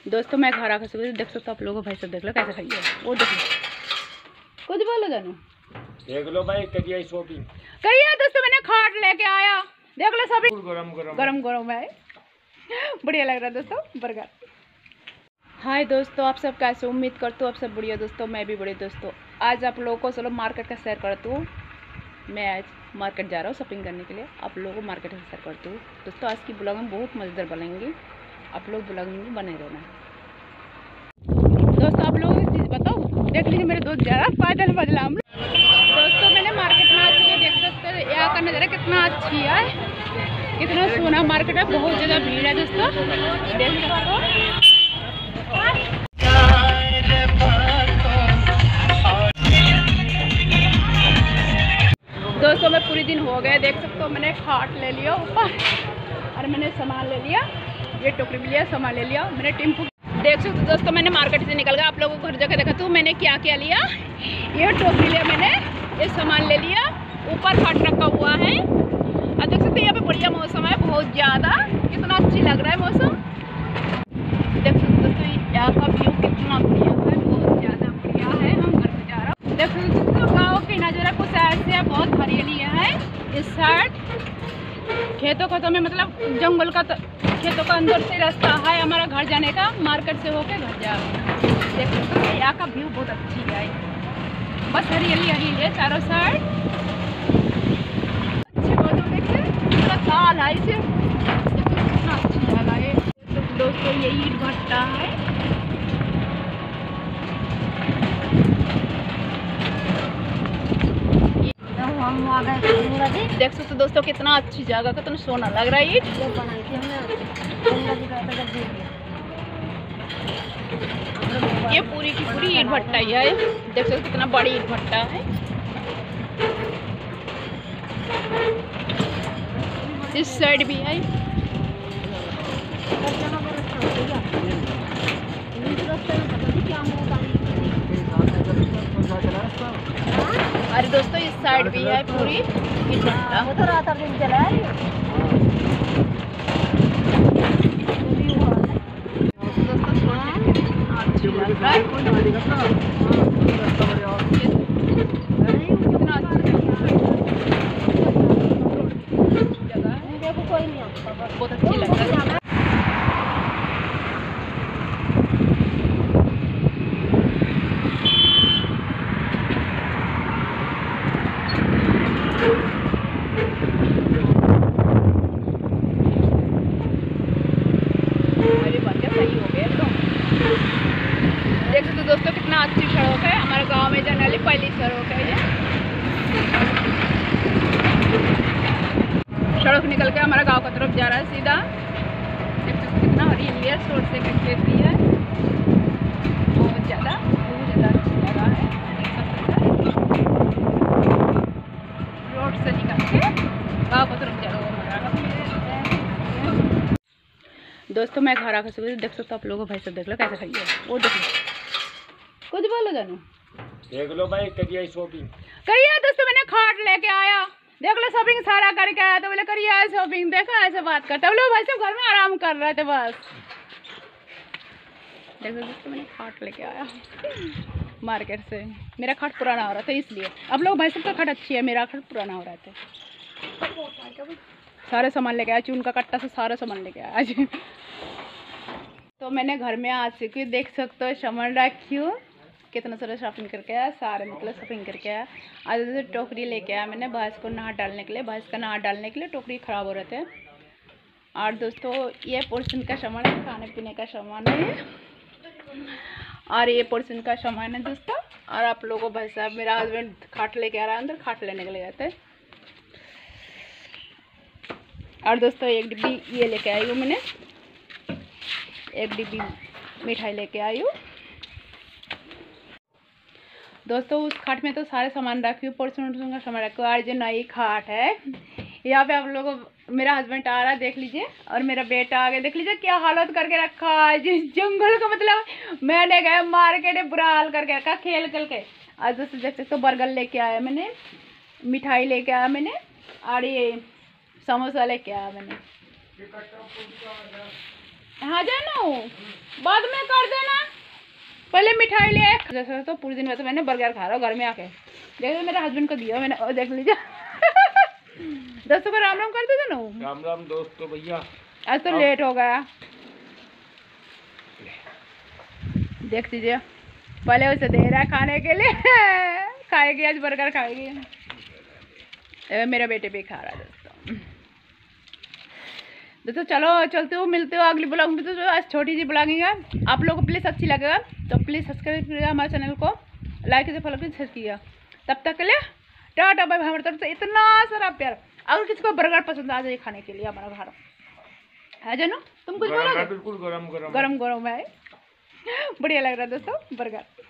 दोस्तों मैं घर आकर सुबह देख सकते हो आप लोगों, भाई सब देख लो कैसे खाइए। वो देख लो, कुछ बोलो जानू, देख लो भाई करिए शॉपिंग करिए। दोस्तों मैंने खाट लेके आया, देख लो सभी गरम गरम गरम है, बढ़िया लग रहा है दोस्तों बर्गर। हाय दोस्तों, आप सब कैसे, उम्मीद करते हो आप सब बढ़िया। दोस्तों मैं भी बढ़िया। दोस्तों आज आप लोगों को चलो मार्केट का शेयर करती हूँ। मैं आज मार्केट जा रहा हूँ शॉपिंग करने के लिए, आप लोगों को मार्केट का शेयर करती हूँ। दोस्तों आज की ब्लॉग में बहुत मज़ेदार बनेंगी, आप लोग ब्लॉग में बने रहना। दोस्तों आप लोगों को चीज़ बताओ, देख लीजिए मेरे दोस्त जा रहा पैदल बदला। दोस्तों मैंने मार्केट में आ चुके, देख सकते हो यहाँ का नज़ारा कितना अच्छी है, कितना सोना मार्केट है, बहुत ज़्यादा भीड़ है दोस्तों, देख सकते हो। दोस्तों मैं पूरी दिन हो गए, देख सकते हो मैंने खाट ले लिया ऊपर और मैंने सामान ले लिया, ये टोकरी भी लिया, सामान ले लिया मैंने टेम्पो। देख सकते हो दोस्तों मैंने मार्केट से निकल गया, आप लोगों को घर जाकर देखा तो मैंने क्या क्या लिया। ये टोकरी लिया मैंने, ये सामान ले लिया, ऊपर खाट रखा हुआ है और देख सकते हो यहाँ पे बढ़िया मौसम है, बहुत ज़्यादा, कितना अच्छी लग रहा है मौसम। देख सकते हो दोस्तों यहाँ का व्यू कितना बढ़िया है, बहुत ज़्यादा बढ़िया है। हम घर पे जा रहा हूँ, देख सकते हो गाँव की नज़ारा कुछ ऐसे है, बहुत हरियाली है इस साइड। खेतों का तो में मतलब जंगल का तो खेतों का अंदर से रास्ता है हमारा घर जाने का, मार्केट से होके घर जा रहे। देख सकते हो यहाँ का व्यू बहुत अच्छी है, बस हरियाली हरियाली है चारों साइड। अच्छी बात देखिए पूरा साल है इसे, कितना अच्छी जगह है। तो दोस्तों ये ईट भट्टा है, देख सकते दोस्तों कितना अच्छी जगह, कितना सोना लग रहा है। ईट ये पूरी की पूरी ईट भट्टा ही है, देख सकते कितना बड़ी ईट भट्टा है। इस साइड भी है, अरे दोस्तों इस साइड भी है पूरी ईट भट्टा। बहुत अच्छी लग रही है। सही हो गया तो देख सकते दोस्तों कितना अच्छी सड़क है, हमारे गांव में जाने वाली पहली सड़क है ये। सड़क निकल के हमारा गांव की तरफ जा रहा है सीधा, देख सकते कितना हरियाली है, छोड़ से खेत भी है, बहुत ज़्यादा अच्छी जगह है। रोड से निकल के गाँव की तरफ जा रहा हूँ हमारा। दोस्तों मैं घर आकर सुबह देख सकते हो आप लोगों, भाई सब देख लो कैसे खाइए। वो देख लो, कुछ बोलो जानू, देख लो भाई करिए शॉपिंग करिए। दोस्तों मैंने खाट लेके आया, देख लो शॉपिंग सारा करके आया, तो बोले करिए शॉपिंग, देखो ऐसे बात करते हम लोग, भाई सब घर में आराम कर रहे थे बस। देखो दोस्तों मैंने खाट लेके आया मार्केट से, मेरा खाट पुराना हो रहा था इसलिए। अब लोग भाई सब का खाट अच्छी है, मेरा खाट पुराना हो रहा था। सारे सामान लेके आया, चून का कट्टा से सारा सामान लेके आया आज। तो मैंने घर में आ चुकी, देख सकते हो सामान रखी हूँ, कितना सारा शॉपिंग करके आया, सारे मतलब शॉपिंग करके आया। आज तो टोकरी लेके आया मैंने भैंस को नहा डालने के लिए, भैंस का नहा डालने के लिए टोकरी ख़राब हो रहे थे। और दोस्तों ये पोर्शन का सामान है, खाने पीने का सामान है, और ये पोर्शन का सामान है दोस्तों। और आप लोगों को भाई साहब मेरा हस्बैंड खाट लेके आ रहा है, अंदर खाट लेने के लिए गए थे। और दोस्तों एक डिब्बी ये लेके आई हूँ मैंने, एक डिब्बी मिठाई लेके आई हूँ। दोस्तों उस खाट में तो सारे सामान रखी हूँ, पोर्शन का सामान रखी हूँ। और जो नई खाट है यहाँ पे आप लोगों को मेरा हस्बैंड आ रहा है देख लीजिए, और मेरा बेटा आ गया, देख लीजिए क्या हालत करके रखा है जिस जंगल का, मतलब मैंने गया मार्केट बुरा हाल करके रखा खेल खेल के। आज दोस्तों देख सकते हो बर्गर लेके आया मैंने, मिठाई लेके आया मैंने, और ये समोसा लेके आया मैंने। हाँ जानू, बाद में कर देना, पहले मिठाई ले। जैसे तो पूरे दिन वैसे मैंने बर्गर खा रहा हूँ घर में आके। देखो मेरे हस्बैंड को दिया मैंने, और देख लीजिए। दोस्तों को राम राम कर दो जानू। राम राम दोस्तों भैया। आज तो लेट हो गया, देख लीजिए। पहले उसे दे रहा है खाने के लिए। खाएगी आज बर्गर खाएगी। मेरा बेटे भी खा रहा है दोस्तों। दोस्तों चलो चलते हो, मिलते हो अगली ब्लॉग में। तो आज छोटी सी ब्लॉगिंग है, आप लोगों को प्लीज़ अच्छी लगेगा तो प्लीज़ सब्सक्राइब करिएगा हमारे चैनल को, लाइक कीजिए, फॉलो कीजिए, शेयर कीजिएगा। तब तक के लिए टाटा बाय बाय। हमारी तरफ से इतना सारा प्यार। अगर किसी को बर्गर पसंद आ जाए खाने के लिए हमारा घर है जानू, तुम कुछ बोलोगे? बिल्कुल गरम गरम गरम गरम है, बढ़िया लग रहा है दोस्तों बर्गर।